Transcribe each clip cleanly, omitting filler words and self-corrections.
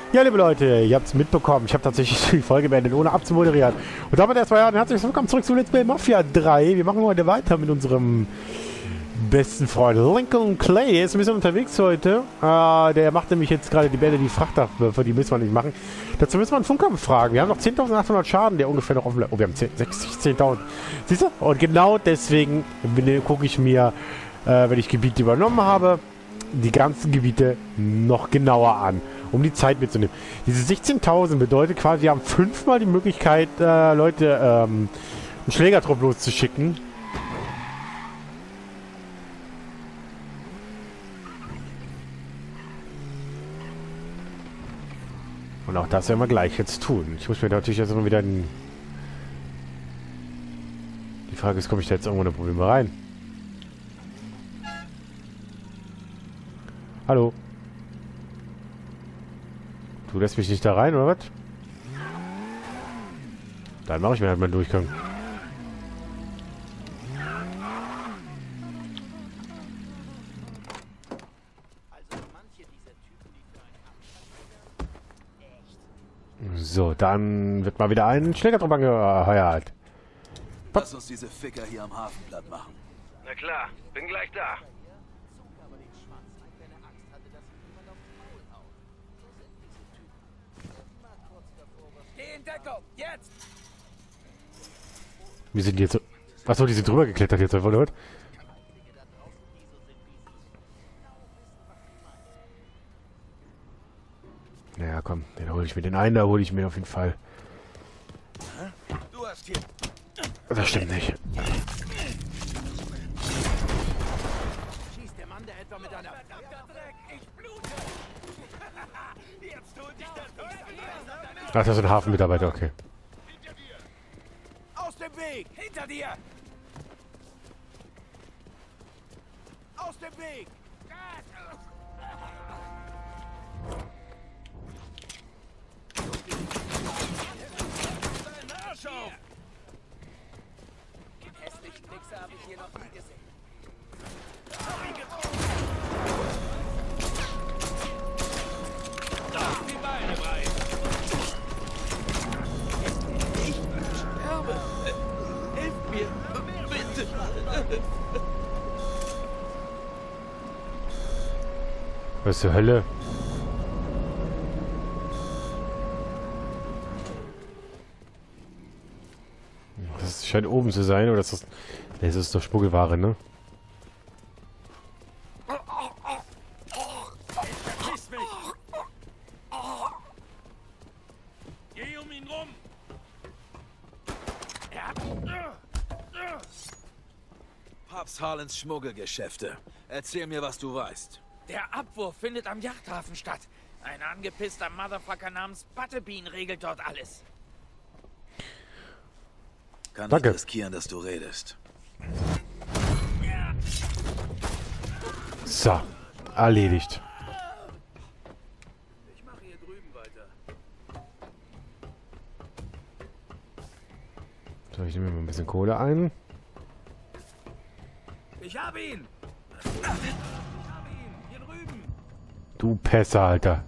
Ja, liebe Leute, ihr habt es mitbekommen. Ich habe tatsächlich die Folge beendet, ohne abzumoderieren. Und damit erstmal ja, herzlich willkommen zurück zu Let's Play Mafia 3. Wir machen heute weiter mit unserem besten Freund Lincoln Clay. Der ist ein bisschen unterwegs heute. Der macht nämlich jetzt gerade die Bälle, die Frachtabwürfe, die müssen wir nicht machen. Dazu müssen wir einen Funker befragen. Wir haben noch 10.800 Schaden, der ungefähr noch offen bleibt. Oh, wir haben 10.000. Siehst du? Und genau deswegen gucke ich mir, wenn ich Gebiete übernommen habe, die ganzen Gebiete noch genauer an, um die Zeit mitzunehmen. Diese 16.000 bedeutet quasi, wir haben 5-mal die Möglichkeit, Leute einen Schlägertrupp loszuschicken. Und auch das werden wir gleich jetzt tun. Ich muss mir natürlich jetzt immer wieder die Frage ist, komme ich da jetzt irgendwo in Probleme rein? Hallo? Du lässt mich nicht da rein, oder was? Dann mache ich mir halt mal einen Durchgang. So, dann wird mal wieder ein Schlägertrupp angeheuert. Lass uns diese Ficker hier am Hafen platt machen. Na klar, bin gleich da. Geh in Deckung, jetzt! Wie sind die jetzt so? Achso, die sind drüber geklettert jetzt einfach, oder? Naja, komm, den hole ich mir. Den einen da hole ich mir auf jeden Fall. Du hast hier. Das stimmt nicht. Schießt der Mann, der etwa mit einer verdammter Dreck, ich blute! Jetzt tut dich das durch! Ach, das ist ein Hafenmitarbeiter, okay. Hinter dir! Aus dem Weg! Hinter dir! Aus dem Weg! Den hässlichen Wichser habe ich hier noch nie gesehen. Hab ihn getroffen! Lass die Beine breit! Ich sterbe! Hilf mir! Bitte! Was zur Hölle? Das scheint oben zu sein, oder ist das... Nee, das ist doch Schmuggelware, ne? Vergiss mich! Geh um ihn rum! Papst Harlens Schmuggelgeschäfte. Erzähl mir, was du weißt. Der Abwurf findet am Yachthafen statt. Ein angepisster Motherfucker namens Butterbean regelt dort alles. Kann Danke. nicht riskieren, dass du redest. So, erledigt. Ich mache hier drüben weiter. So, ich nehme mir mal ein bisschen Kohle ein. Ich hab ihn! Ich hab ihn! Hier drüben! Du Pässer, Alter.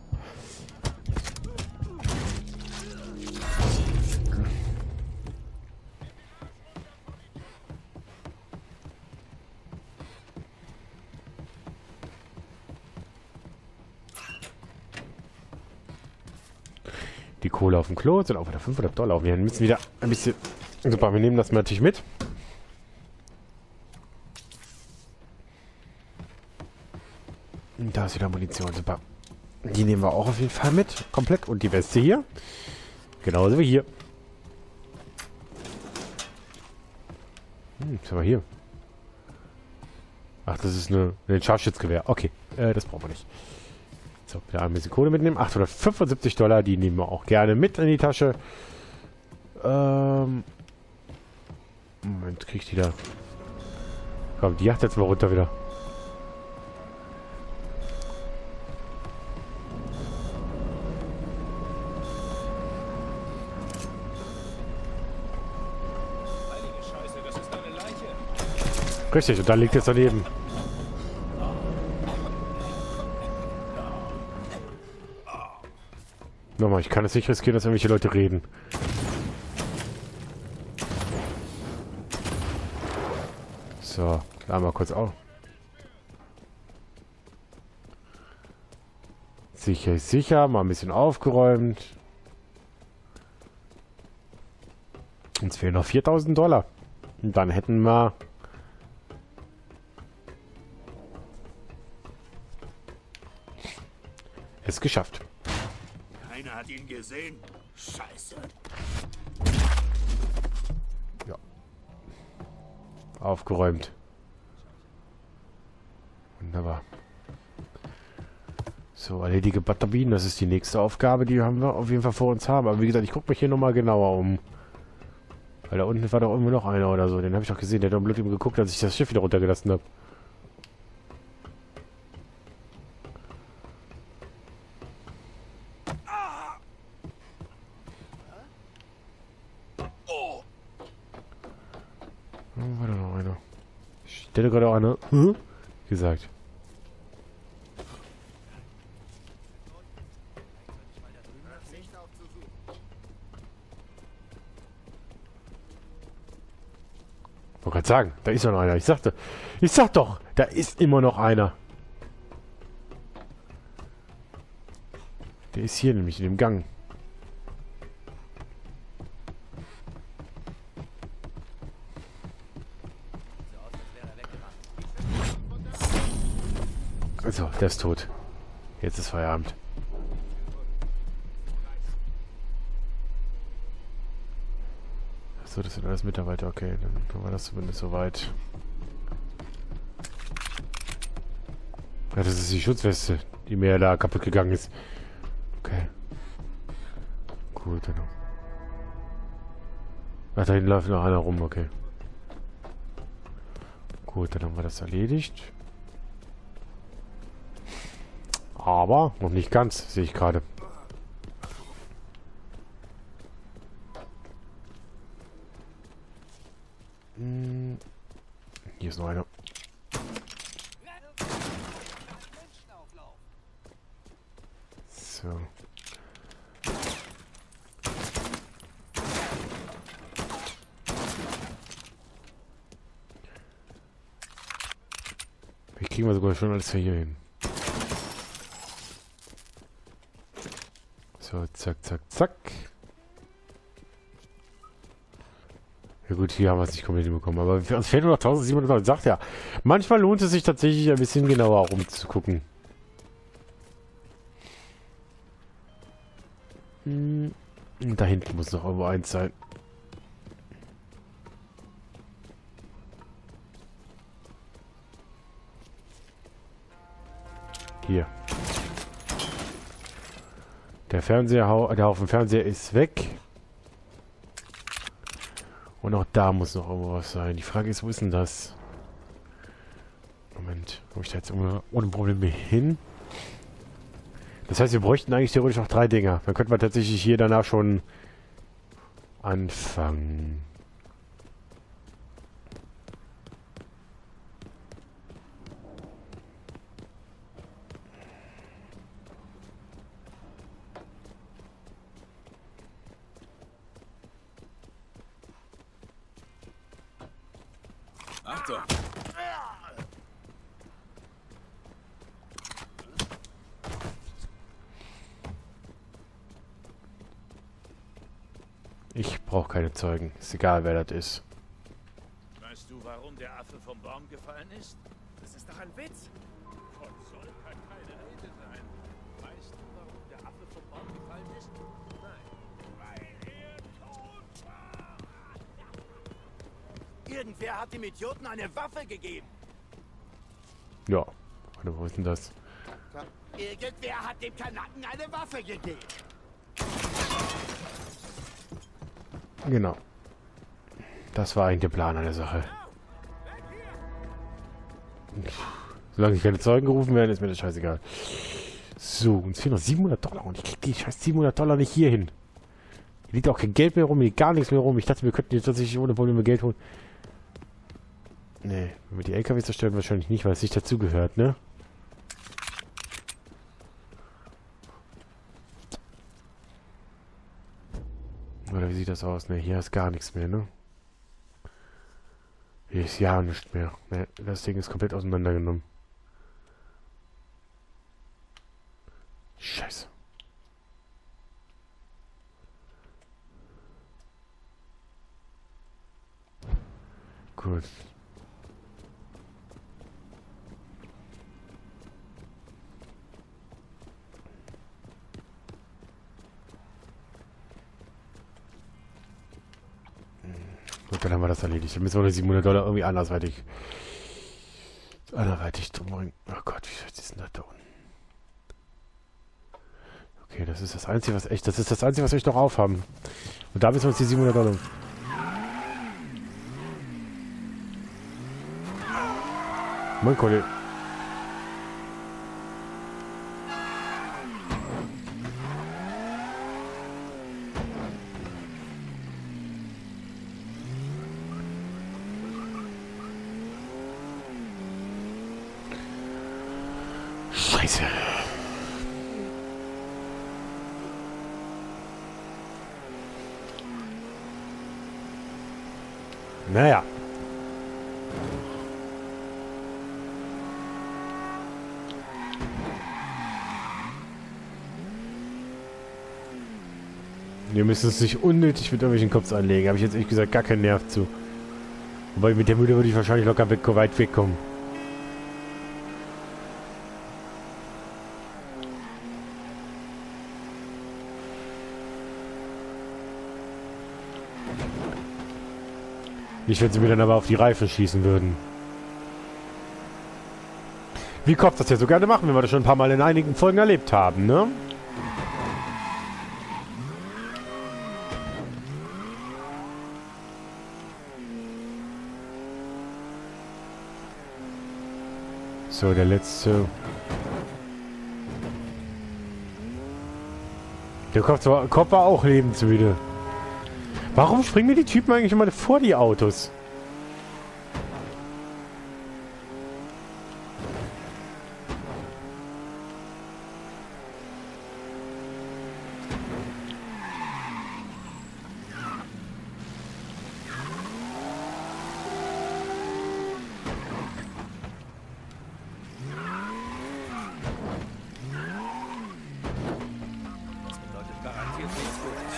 Die Kohle auf dem Klo sind auch wieder $500. Wir müssen wieder ein bisschen... Super, wir nehmen das natürlich mit. Und da ist wieder Munition, super. Die nehmen wir auch auf jeden Fall mit, komplett. Und die Weste hier. Genauso wie hier. Was haben wir hier? Ach, das ist ein Scharfschützgewehr. Okay, das brauchen wir nicht. So, wieder ein bisschen Kohle mitnehmen. $875, die nehmen wir auch gerne mit in die Tasche. Moment, krieg ich die da? Komm, die Yacht jetzt mal runter wieder. Heilige Scheiße, das ist eine Leiche! Richtig, und da liegt jetzt daneben. Nochmal, ich kann es nicht riskieren, dass irgendwelche Leute reden. So, einmal kurz auf. Sicher ist sicher, mal ein bisschen aufgeräumt. Uns fehlen noch 4.000 $. Und dann hätten wir... es geschafft. Keiner hat ihn gesehen. Scheiße. Ja. Aufgeräumt. Wunderbar. So, erledige Batterien. Das ist die nächste Aufgabe, die haben wir auf jeden Fall vor uns haben. Aber wie gesagt, ich gucke mich hier nochmal genauer um. Weil da unten war doch irgendwo noch einer oder so. Den habe ich doch gesehen. Der hat doch blöd eben geguckt, als ich das Schiff wieder runtergelassen habe. War da noch einer? Ich hätte gerade auch einer gesagt. Ich wollte gerade sagen, da ist noch einer. Ich sag doch, da ist immer noch einer. Der ist hier nämlich in dem Gang. Also, der ist tot. Jetzt ist Feierabend. So, das sind alles Mitarbeiter. Okay, dann war das zumindest soweit. Ja, das ist die Schutzweste, die mir da kaputt gegangen ist. Okay. Gut, dann. Ach, da hinten läuft noch einer rum, okay. Gut, dann haben wir das erledigt. Aber noch nicht ganz, sehe ich gerade. Hier ist noch einer. So. Wie kriegen wir sogar schon alles hier hin? So, zack, zack, zack. Ja gut, hier haben wir es nicht komplett hinbekommen, aber es fehlen nur noch 1.700 €. Sagt ja, manchmal lohnt es sich tatsächlich ein bisschen genauer rumzugucken. Und da hinten muss noch irgendwo eins sein. Hier. Der Haufen Fernseher ist weg. Und auch da muss noch irgendwo was sein. Die Frage ist, wo ist denn das? Moment, komme ich da jetzt ohne Probleme hin? Das heißt, wir bräuchten eigentlich theoretisch noch 3 Dinger. Dann könnten wir tatsächlich hier danach schon anfangen. Achtung! Ich brauche keine Zeugen. Ist egal, wer das ist. Weißt du, warum der Affe vom Baum gefallen ist? Das ist doch ein Witz. Von Soll kann keine Rede sein. Weißt du, warum der Affe vom Baum gefallen ist? Nein. Weil er tot war. Irgendwer hat dem Idioten eine Waffe gegeben. Ja. Warte, wo ist denn das? Irgendwer hat dem Kanaken eine Waffe gegeben. Genau. Das war eigentlich der Plan an der Sache. Solange keine Zeugen gerufen werden, ist mir das scheißegal. So, uns fehlen noch 700 $ und ich krieg die scheiß 700 $ nicht hier hin. Hier liegt auch kein Geld mehr rum, hier liegt gar nichts mehr rum. Ich dachte, wir könnten jetzt tatsächlich ohne Probleme Geld holen. Nee, wenn wir die LKW zerstören, wahrscheinlich nicht, weil es nicht dazugehört, ne? Oder wie sieht das aus? Ne, hier ist gar nichts mehr, ne? Hier ist ja nichts mehr. Ne, das Ding ist komplett auseinandergenommen. Scheiße. Gut. Gut, dann haben wir das erledigt. Dann müssen wir die $700 irgendwie anderweitig drum bringen. Oh Gott, wie viel ist denn das da unten? Okay, das ist das Einzige, was wir echt noch aufhaben. Und da müssen wir uns die $700. Mein Kollege. Scheiße. Naja. Wir müssen es nicht unnötig mit irgendwelchen Kopf anlegen. Habe ich jetzt ehrlich gesagt gar keinen Nerv zu. Wobei mit der Mühle würde ich wahrscheinlich locker weit wegkommen. Nicht, wenn sie mir dann aber auf die Reifen schießen würden. Wie Kopf das ja so gerne machen, wenn wir das schon ein paar Mal in einigen Folgen erlebt haben, ne? So, der letzte. Der Kopf war auch lebensmüde. Warum springen mir die Typen eigentlich immer vor die Autos? Das bedeutet garantiert nichts Gutes.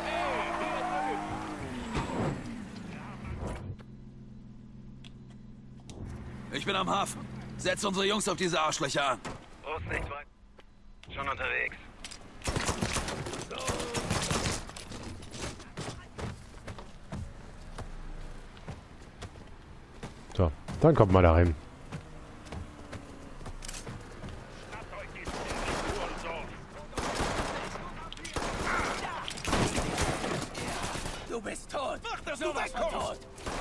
Ich bin am Hafen. Setz unsere Jungs auf diese Arschlöcher an. Brust nicht weit. Schon unterwegs. So, dann kommt mal da rein. Du bist tot! Mach das sowas von tot!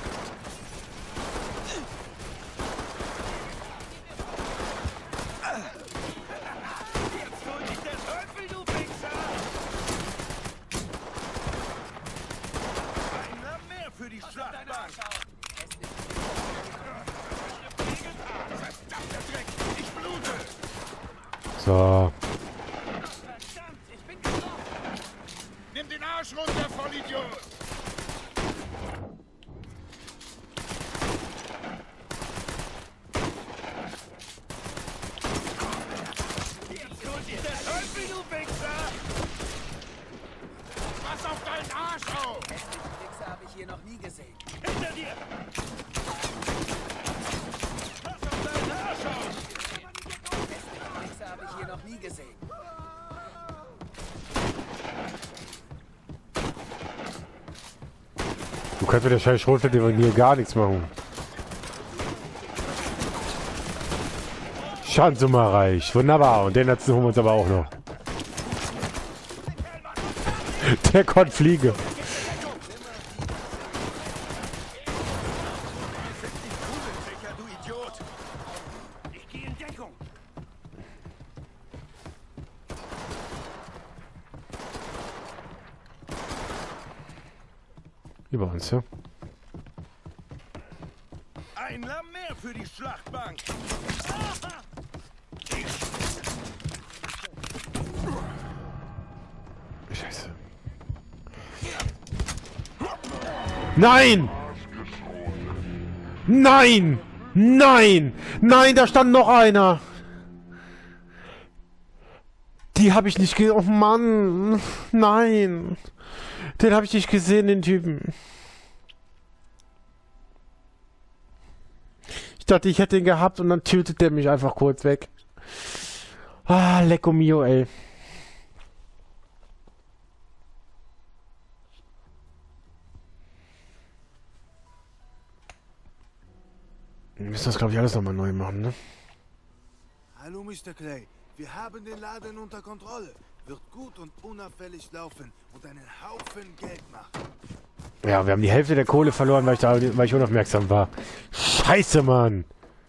Jetzt hol dich der Teufel, du Wichser! Einer mehr für die Schlachtbank! Verdammter Dreck! Ich blute! So. Verdammt, ich bin getroffen! Nimm den Arsch runter, Vollidiot! Jetzt holt dich der Teufel, du Wichser! Pass auf deinen Arsch auf! Hässliche Wichser habe ich hier noch nie gesehen. Hinter dir! Pass auf deinen Arsch auf! Hässliche Wichser habe ich hier noch nie gesehen. Du kannst mit der scheiß Schrotflinte hier gar nichts machen. Schadensumme reich. Wunderbar. Und den letzten holen wir uns aber auch noch. Der konnte fliegen. Sicher, du Idiot! Ich gehe in Deckung! Über uns, ja? Ein Lamm mehr für die Schlachtbank! Scheiße. Nein! Nein! Nein! Nein, da stand noch einer! Die habe ich nicht gesehen. Oh Mann! Nein! Den habe ich nicht gesehen, den Typen. Ich dachte, ich hätte ihn gehabt und dann tötet der mich einfach kurz weg. Ah, lecco mio, ey. Wir müssen das, glaube ich, alles nochmal neu machen, ne? Hallo, Mr. Clay. Wir haben den Laden unter Kontrolle. Wird gut und unauffällig laufen und einen Haufen Geld machen. Ja, wir haben die Hälfte der Kohle verloren, weil ich unaufmerksam war. Scheiße, Mann!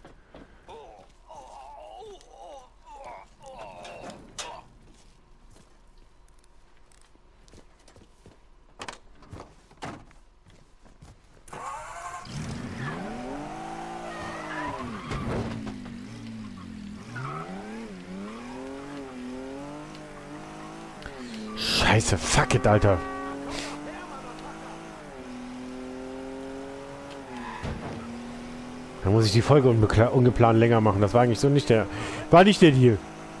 Scheiße, fuck it, Alter. Da muss ich die Folge ungeplant länger machen. Das war eigentlich so nicht der... War nicht der Deal.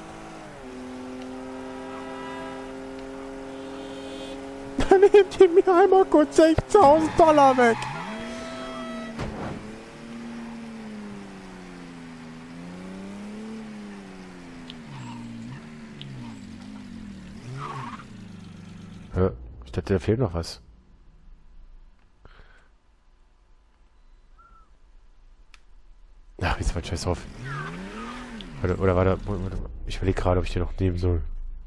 Dann nehmt ihr mir einmal kurz 6.000 Dollar weg. Ich dachte, da fehlt noch was. Ach, jetzt mal scheiß drauf. Warte. Ich überlege gerade, ob ich den noch nehmen soll.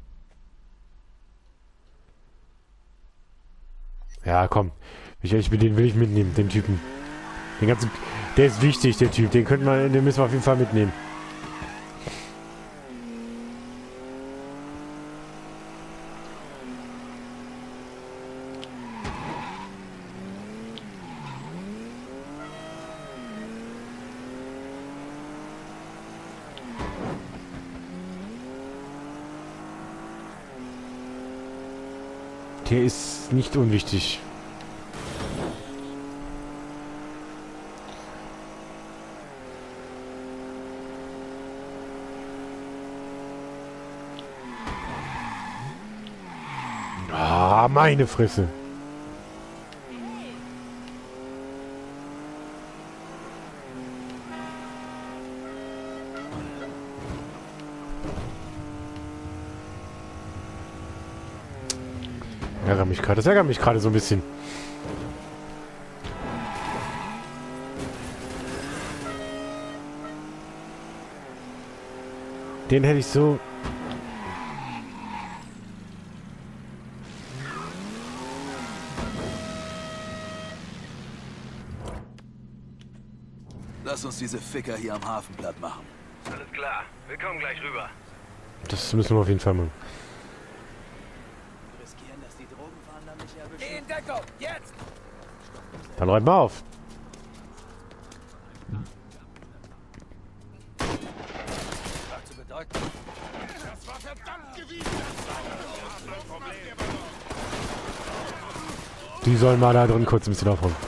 Ja, komm. Den will ich mitnehmen, den Typen. Den ganzen... Der ist wichtig, der Typ. Den müssen wir auf jeden Fall mitnehmen. Der ist nicht unwichtig. Ah, meine Fresse. Das ärgert mich gerade so ein bisschen. Den hätte ich so... Lass uns diese Ficker hier am Hafen platt machen. Alles klar, wir kommen gleich rüber. Das müssen wir auf jeden Fall machen. Riskieren, dass die Drogenfahnder mich erwischen. In Deckung, jetzt! Dann räumt mal auf. Was zu bedeuten? Das war verdammt gewiesen. Die sollen mal da drin kurz ein bisschen aufräumen.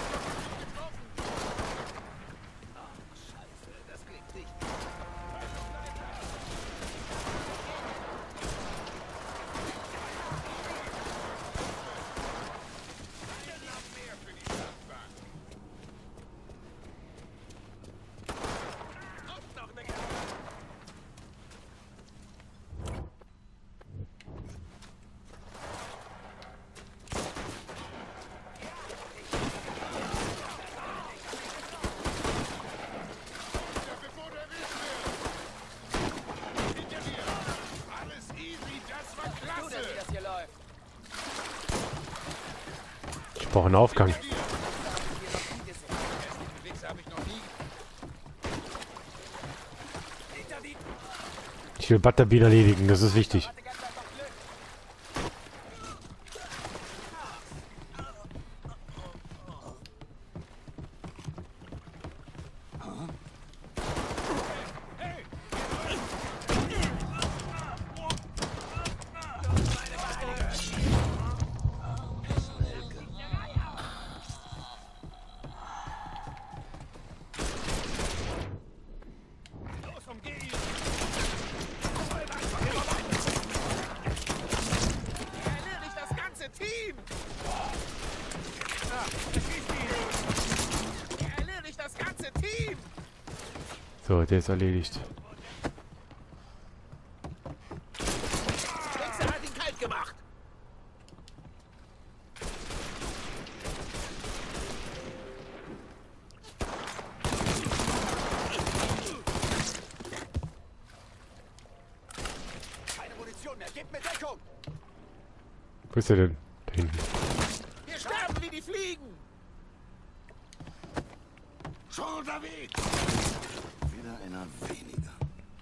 Ich brauche einen Aufgang. Ich will Butterbean erledigen, das ist wichtig. So, der ist erledigt. Wichser hat ihn kalt gemacht. Keine Munition mehr. Gebt mir Deckung. Wo ist der denn? Da hinten. Wir sterben wie die Fliegen. Schon unterwegs. Wieder einer weniger.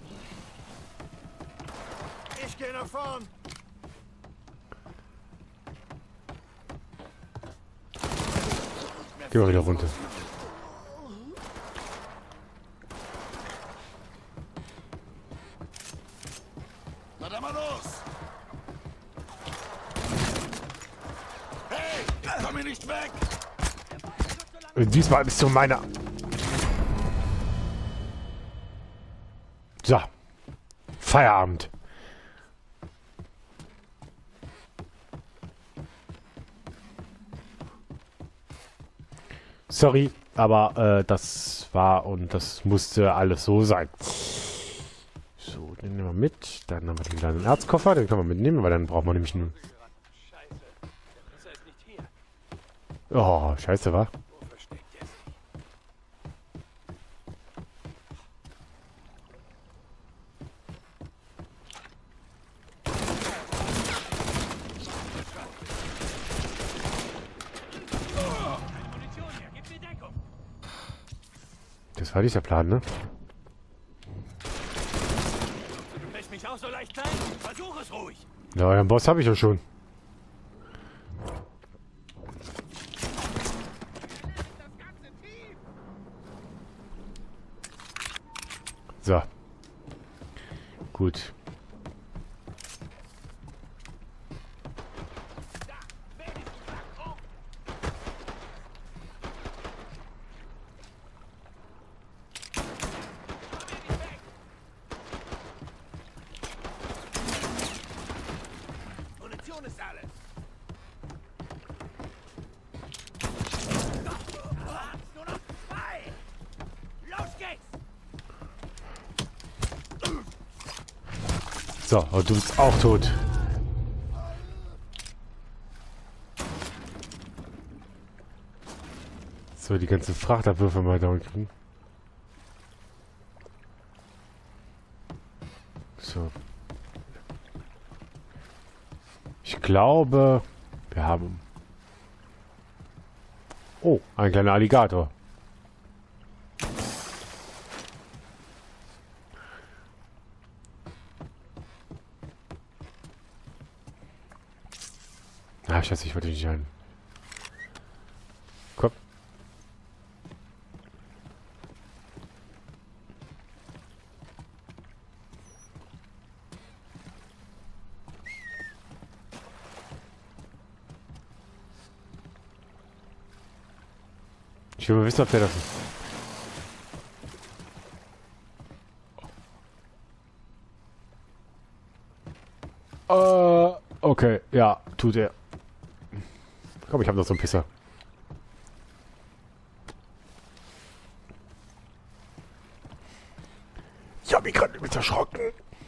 Ich gehe nach vorn. Geh mal wieder runter. Na dann mal los. Hey, ich komm hier nicht weg. Diesmal bist du meiner. So. Feierabend. Sorry, aber das war und das musste alles so sein. So, den nehmen wir mit. Dann haben wir den kleinen Erzkoffer, den können wir mitnehmen, weil dann brauchen wir nämlich einen... Scheiße. Der Frisser ist nicht hier. Oh, scheiße, wa? Wo versteckt er sich? Keine Munition mehr. Gib mir Deckung. Das war dieser Plan, ne? Du lässt mich auch so leicht klein? Versuch es ruhig. Ja, den Boss habe ich ja schon. So. Gut. Munition ist alles. Nur noch 2. Los geht's. So, und du bist auch tot. So, die ganzen Frachtabwürfe mal da kriegen. So. Ich glaube, wir haben... Oh, ein kleiner Alligator. Ah, scheiße, ich wollte nicht ein. Komm. Ich will mal wissen, ob der das ist. Okay, ja, tut er. Komm, ich habe noch so einen Pisser. Ich habe mich gerade übelst erschrocken.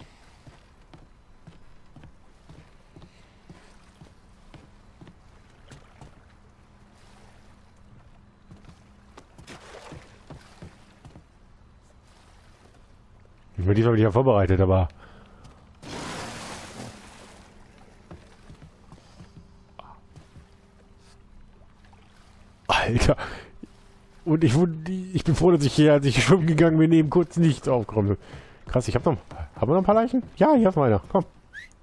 Ich bin diesmal wieder vorbereitet, aber... Alter. Und ich bin froh, dass ich hier, als ich schwimmen gegangen bin, eben kurz nichts aufgekommen bin. Krass, ich hab noch... Haben wir noch ein paar Leichen? Ja, hier ist noch einer. Komm.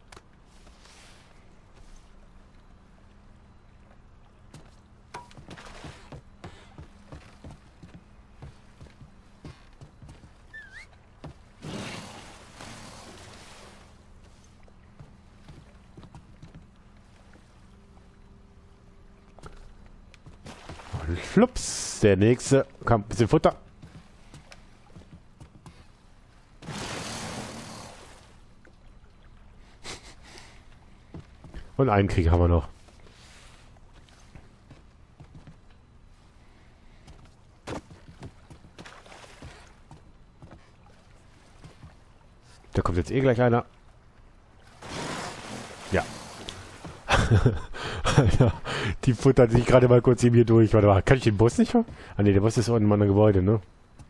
Flups, der nächste. Komm, bisschen Futter. Und einen Krieg haben wir noch. Da kommt jetzt eh gleich einer. Ja. Alter, die futtern sich gerade mal kurz eben hier durch. Warte mal, kann ich den Bus nicht fahren? Ah ne, der Bus ist unten in meinem Gebäude, ne?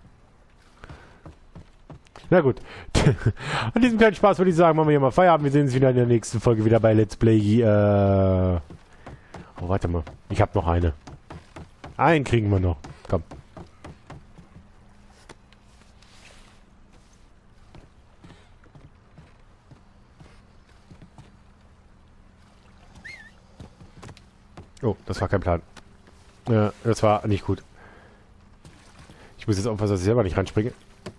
Na gut. An diesem kleinen Spaß würde ich sagen, machen wir hier mal Feierabend. Wir sehen uns wieder in der nächsten Folge wieder bei Let's Play. Oh, warte mal. Ich habe noch eine. Einen kriegen wir noch. Komm. Oh, das war kein Plan. Ja, das war nicht gut. Ich muss jetzt aufpassen, dass ich selber nicht reinspringe.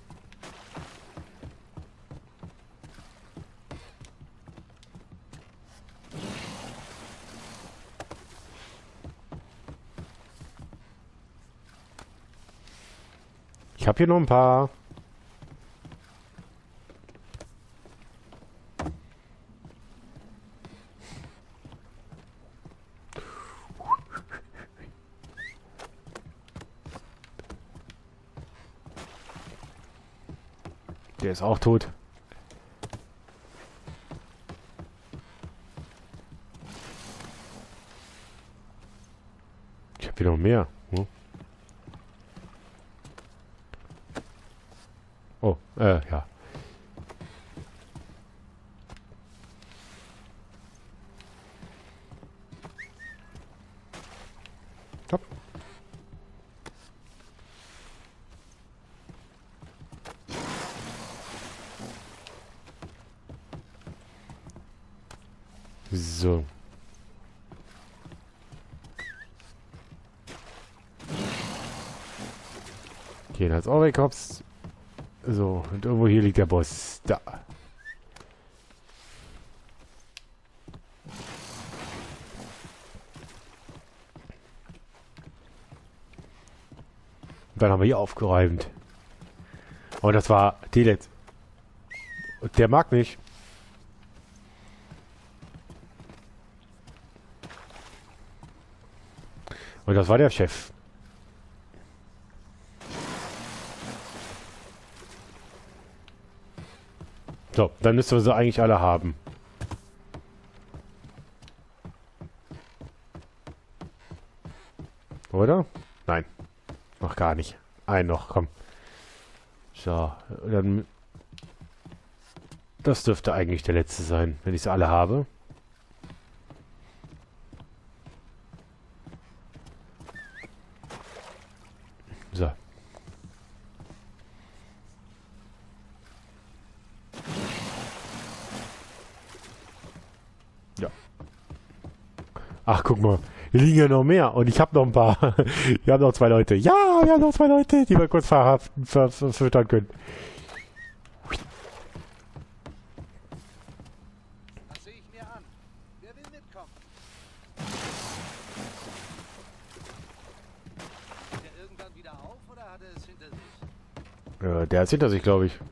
Ich habe hier noch ein paar. Der ist auch tot. Ich habe hier noch mehr. Hm? Oh, ja. Stopp. So. Okay, als Orikops. So, und irgendwo hier liegt der Boss. Da. Und dann haben wir hier aufgeräumt. Und das war die letzte. Der mag mich. Und das war der Chef. So, dann müssten wir sie eigentlich alle haben. Oder? Nein. Noch gar nicht. Einen noch, komm. So, dann... Das dürfte eigentlich der letzte sein, wenn ich sie alle habe. So. Ja. Ach, guck mal. Hier liegen ja noch mehr. Und ich habe noch ein paar. Wir haben noch 2 Leute. Ja, wir haben noch 2 Leute, die wir kurz verfüttern können. Das sehe ich mir an. Wer will mitkommen? Geht er irgendwann wieder auf oder hat er es hinter sich? Der ist hinter sich, glaube ich.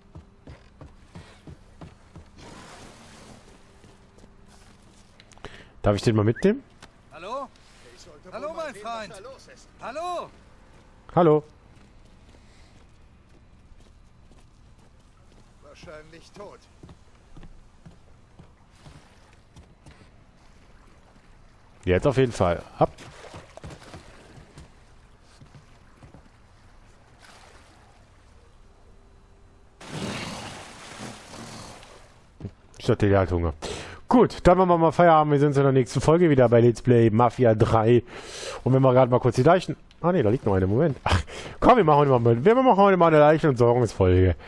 Darf ich den mal mitnehmen? Hallo? Hallo, mein Freund. Hallo? Hallo. Wahrscheinlich tot. Jetzt auf jeden Fall. Ab. Statt der hat Hunger. Gut, dann machen wir mal Feierabend. Wir sehen uns in der nächsten Folge wieder bei Let's Play Mafia 3. Und wenn wir gerade mal kurz die Leichen... Ah ne, da liegt noch eine. Moment. Ach, komm, wir machen heute mal eine Leichen- und Sorgungsfolge.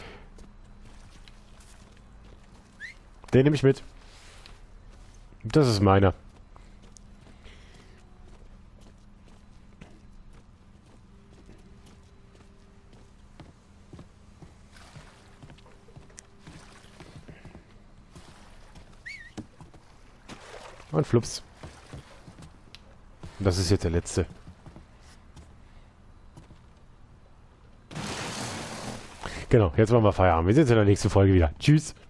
Den nehme ich mit. Das ist meiner. Und flups. Das ist jetzt der letzte. Genau, jetzt machen wir Feierabend. Wir sehen uns in der nächsten Folge wieder. Tschüss.